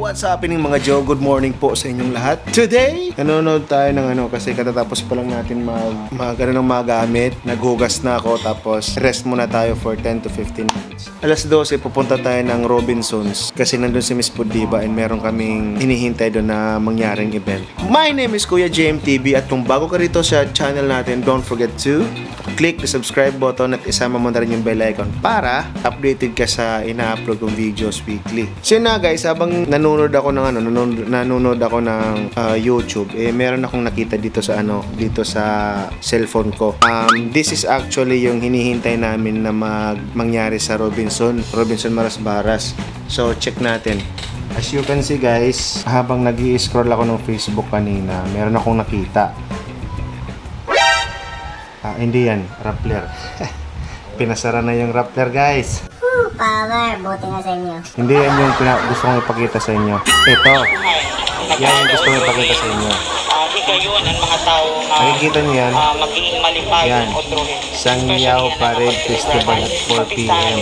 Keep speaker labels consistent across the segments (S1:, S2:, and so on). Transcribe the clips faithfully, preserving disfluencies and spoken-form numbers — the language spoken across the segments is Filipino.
S1: what's happening mga Joe? Good morning po sa inyong lahat. Today, nanonood tayo ng ano kasi katatapos pa lang natin mag, mag ano, ng magamit. Naghugas na ako tapos rest muna tayo for ten to fifteen minutes. alas dose, pupunta tayo ng Robinsons kasi nandun si Miss Pudiba and meron kaming hinihintay doon na mangyaring event. My name is Kuya J M T V at kung bago ka rito sa channel natin, don't forget to click the subscribe button at isama mo na rin yung bell icon para updated ka sa ina-upload kong videos weekly. So na guys, habang nanonood ako ng ano, nanonood, nanonood ako ng uh, YouTube, eh meron akong nakita dito sa ano, dito sa cellphone ko. Um, this is actually yung hinihintay namin na mag mangyari sa Robinson, Robinson Marasbaras. So check natin. As you can see guys, habang nag-i-scroll ako ng Facebook kanina, meron akong nakita. Ah, hindi yan, Rappler. Pinasara na yung Rappler guys.
S2: Woo, power, buti nga sa inyo.
S1: Hindi yan yung pina gusto kong ipakita sa inyo. Ito. Yan yung gusto kong ipakita sa inyo.
S3: Uh, higayon ang mga tao na
S1: nakikita niyo yan?
S3: Uh, magiging malipay
S1: yan.
S3: o truhin.
S1: Sangyaw Parade Festival at four p m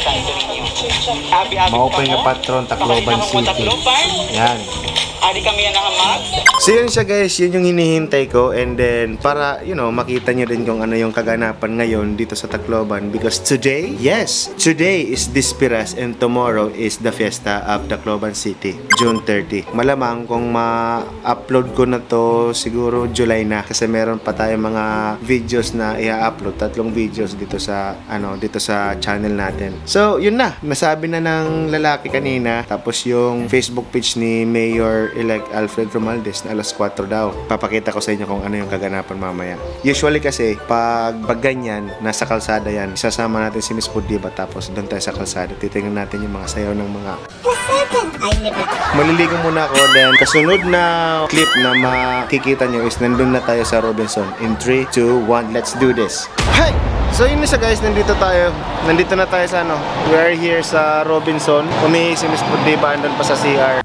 S1: Maupay nga patron, Tacloban City. Yan.
S3: Ari kami yan nahamag.
S1: So yun siya guys, yun yung hinihintay ko and then para, you know, makita nyo din kung ano yung kaganapan ngayon dito sa Tacloban because today, yes, today is Dispiras and tomorrow is the Fiesta of Tacloban City, June thirtieth. Malamang kung ma-upload ko na to siguro July na kasi meron pa tayong mga videos na i-upload, tatlong videos dito sa ano, dito sa channel natin. So yun na, nasabi na ng lalaki kanina tapos yung Facebook page ni Mayor-elect Alfred Romualdez na alas kwatro daw. Papakita ko sa inyo kung ano yung kaganapan mamaya. Usually kasi, pag, pag ganyan, nasa kalsada yan, isasama natin si Miss Pudiba tapos doon tayo sa kalsada. Titingnan natin yung mga sayaw ng mga... Maliligo muna ako, then kasunod na clip na makikita nyo is nandun na tayo sa Robinson. In three, two, one, let's do this! Hey! So yun na siya guys, nandito tayo. Nandito na tayo sa ano. We are here sa Robinson. Umihi si Miss Pudiba, andun pa sa C R.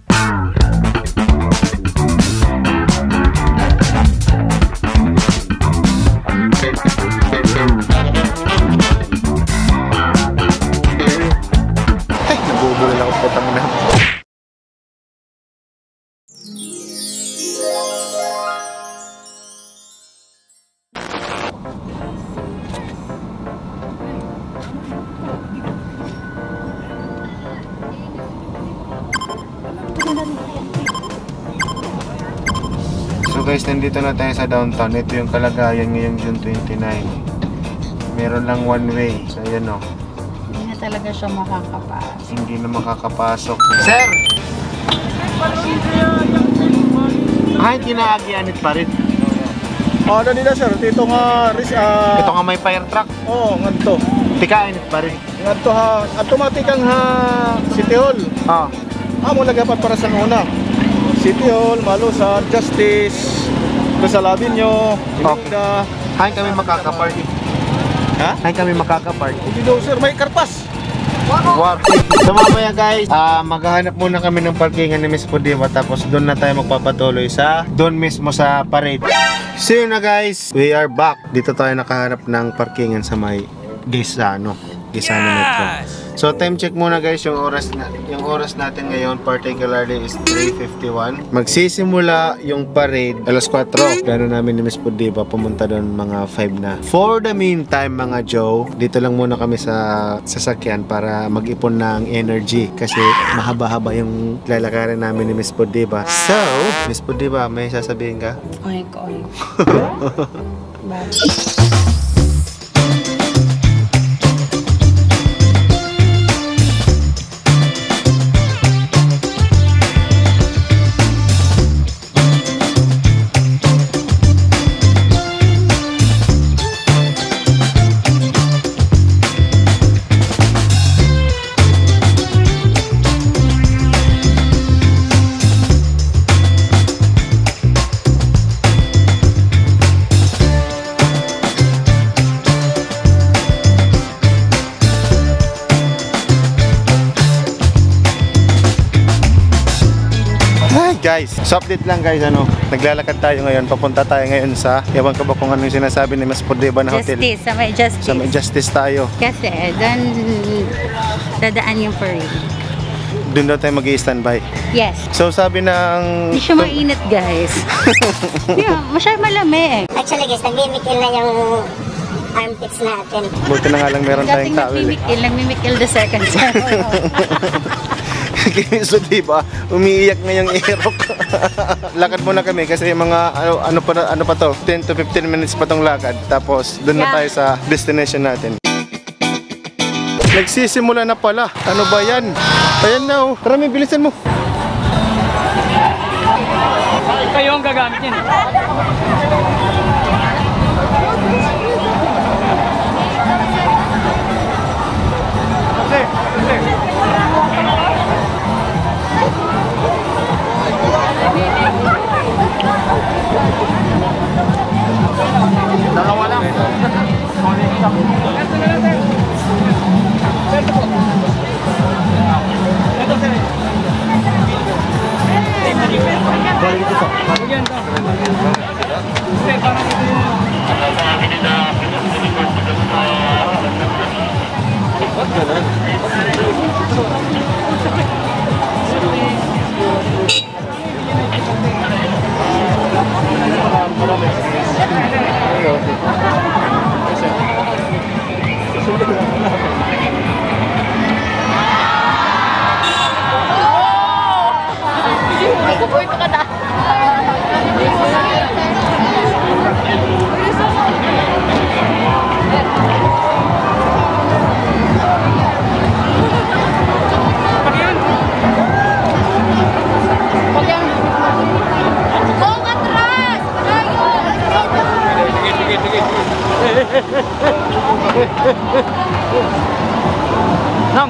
S1: So guys, nandito na tayo sa downtown. Ito yung kalagayan ngayong June twenty-nine. Meron lang one way. So ayan o.
S4: Hindi na talaga siya makakapasok.
S1: Hindi na makakapasok. Sir! Ay, kinaagianit pa rin.
S5: Oh, ano nila sir? Dito nga, uh,
S1: ito nga may fire truck.
S5: Oo, oh, nganto.
S1: Tikainit pa rin.
S5: Nganto ha, automatic ang ha, City Hall.
S1: Ah.
S5: Ah, mo lagapat para sa una. City Hall, Malusan, Justice, Rizal Avenue, Ilinda.
S1: Hain kami makakapark.
S5: Ha?
S1: Hain kami makakapark.
S5: Hindi daw sir, may karpas.
S1: Wow. So mamaya guys, uh, maghahanap muna kami ng parkingan ni Miss Pudiba tapos doon na tayo magpapatuloy sa doon mismo sa parade. See you na guys. We are back. Dito tayo nakahanap ng parkingan sa may Gisano, Gisano Metro. So time check muna guys, yung oras na yung oras natin ngayon particularly is three fifty-one. Magsisimula yung parade alas kwatro. Plano namin ni Miss Pudiba pumunta doon mga five na. For the meantime mga Joe, dito lang muna kami sa sasakyan para mag-ipon ng energy kasi mahaba-haba yung lalakarin namin ni Miss Pudiba. So, Miss Pudiba, may sasabihin ka?
S4: Oink, oink. Bye.
S1: Guys, so update lang guys, ano, naglalakad tayo ngayon, papunta tayo ngayon sa, ewan ko ba kung ano yung sinasabi ni Miss Pudiba na hotel.
S4: Justice, sa may Justice.
S1: Sa may Justice tayo.
S4: Kasi, doon dadaan yung parade.
S1: doon daw tayo mag-i-standby.
S4: Yes.
S1: So sabi ng...
S4: Hindi siya mainit, guys. Yeah, masyadong malamig.
S2: Actually guys, nagmimikil na yung armpits natin.
S1: Buti na nga lang meron tayong
S4: Dating
S1: towel eh.
S4: nagmimikil, nagmimikil the second time.
S1: So diba, umiiyak na yung airok. Lakad muna kami kasi mga ano, ano pa ano pa to, ten to fifteen minutes pa tong lakad. Tapos doon na
S4: Yeah.
S1: tayo sa destination natin. Nagsisimula na pala. Ano ba yan? Ayan na oh. Tara, may bilisan mo.
S3: Kayo ang gagamit yan.
S5: Dalawa lang.
S3: Nang!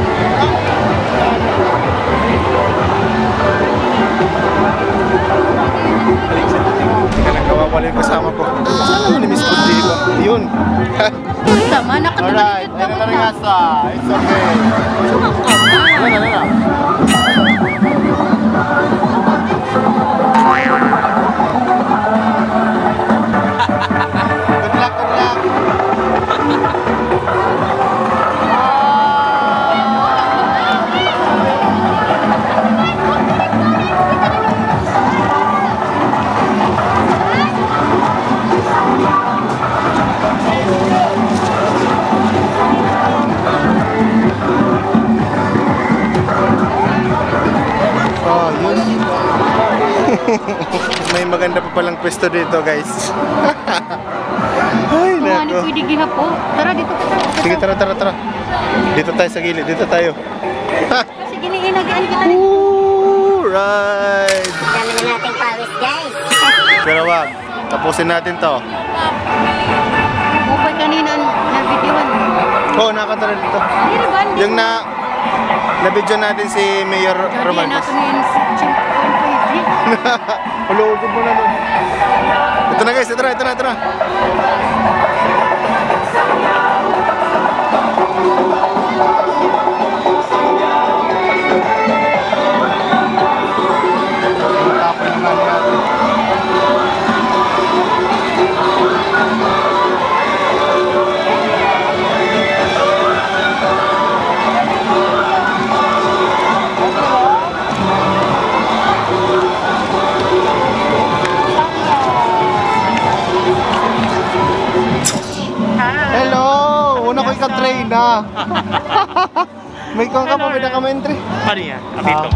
S1: Teka lang, nawawala yung kasama ko. Saan naman ni Miss Pudli ba? Yun.
S4: Uy, tama, nakatumaligid na muna.
S5: It's okay.
S4: Sumangka na.
S1: Good luck, good luck. Oh, yun. May maganda pa palang pwesto dito, guys. Ay,
S4: Kung ano
S1: nako.
S4: pwede gihapo. Tara, dito ka tara.
S1: Sige, tara, tara, tara. Dito tayo sa gilid, dito tayo. Ha!
S4: Kasi giniinagaan kita rin.
S1: Alright!
S2: Dami na nating pawis guys.
S1: Pero wag, tapusin natin to.
S4: Upay kanina na videoan.
S1: Oo, oh, nakatara dito.
S4: Hindi rin ba?
S1: Yung na, na-video natin si Mayor
S4: Kaya
S1: Romantes.
S4: natin ngayon si Chip one five G.
S1: Hulugod mo na nun. Ito na guys, ito na, ito na, ito na. Hello! Una ko ika-train na. May kong ka pa, may naka-entry.
S3: Ano yan? Apito.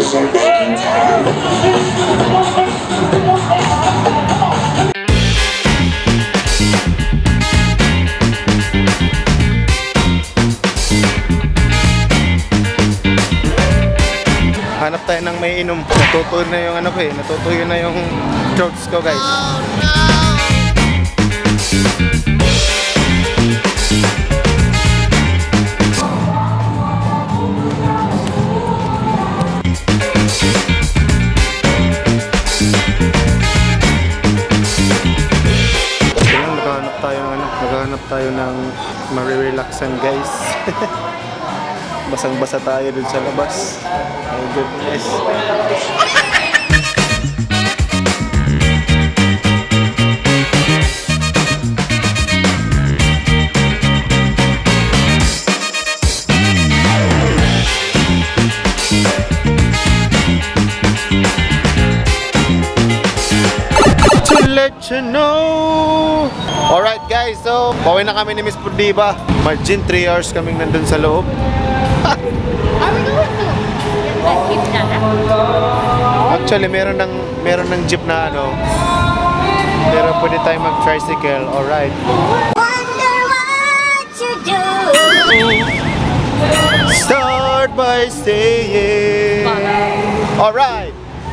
S1: Hanap tayo ng may inom. Natutuyo na yung ano ko eh. Natutuyo na yung throats ko, guys. Oh, no! Kaya naghahanap tayo ng ano, naghahanap tayo ng marirelaxan, guys. Basang-basa tayo dun sa labas. My goodness. To let you know. Alright guys, so pauwi na kami ni Miss Pudiba. Margin, three hours kaming nandun sa loob.
S4: Are we going to? That jeep na na?
S1: Actually, meron ng meron ng jeep na ano. Pero pwede tayong mag-tricycle. Alright.
S2: Wonder what you do.
S1: Start by saying alright.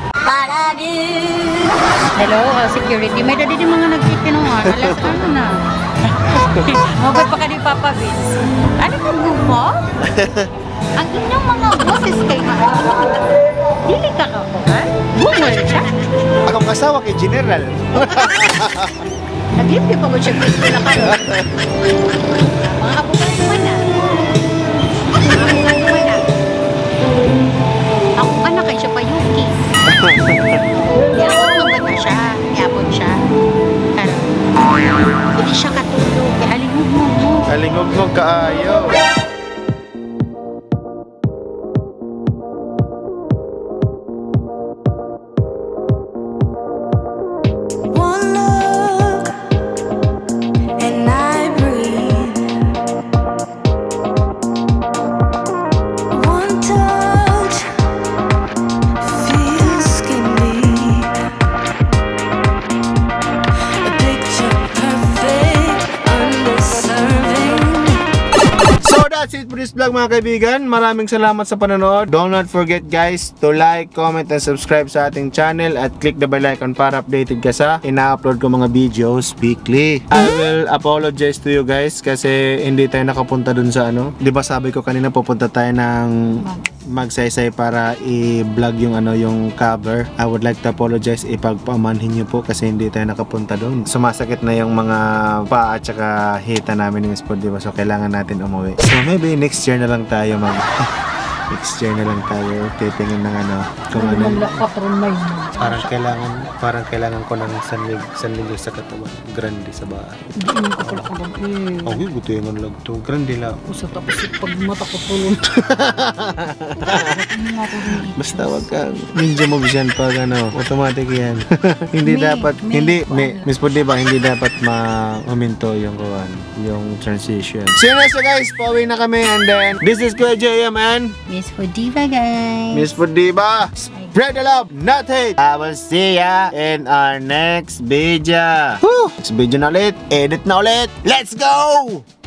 S4: Hello, uh, security. May dadi din mga nagtitinungan. Alas ano na? Mabay pa ka ni Papa Vince. Ano ka gupo? Ang inyong mga boses kay mga dili ka ka po, ha? Bumol siya.
S1: Akong asawa kay General.
S4: Nag-limpyo pa ko siya gusto na kayo. Mga apo ka naman na. Mga apo ka naman na. Ako ka na kay siya pa Yuki. Yapon naman na siya. Yapon siya. Pero, hindi siya katulog. Kaya alingog mo mo.
S1: Alingog mo kaayo. That's it for this vlog mga kaibigan. Maraming salamat sa panonood. Do not forget guys to like, comment, and subscribe sa ating channel at click the bell icon para updated ka sa ina-upload ko mga videos weekly. I will apologize to you guys kasi hindi tayo nakapunta dun sa ano. Di ba sabi ko kanina pupunta tayo ng magsaysay para i-vlog yung ano yung cover. I would like to apologize ipagpamanhin nyo po kasi hindi tayo nakapunta doon. Sumasakit na yung mga paa at saka hita namin ni Miss Pod, diba? So kailangan natin umuwi. So maybe next year na lang tayo mag next year na lang tayo titingin ng ano kung ano. Parang kailangan parang kailangan ko ng sanlig sanlig sa katawan. Grande sa bahay.
S4: Hindi ko pala kagabi.
S1: Okay, buti yung lang to. Grande lang.
S4: Usa tapos pag mata ko tulong.
S1: Basta wag kang ninja mo bisan pag ano, automatic yan. Hindi
S4: May,
S1: dapat,
S4: may,
S1: hindi,
S4: ano.
S1: may, Miss Pod, diba, hindi dapat ma-uminto yung kuwan, yung transition. So yun na siya guys, pauwi na kami and then, this is Kuya J M and
S4: Miss Pudiba guys.
S1: Miss Pod, diba? Spread the love, not hate. I will see ya in our next video. Woo! Next video na ulit, edit na ulit. Let's go!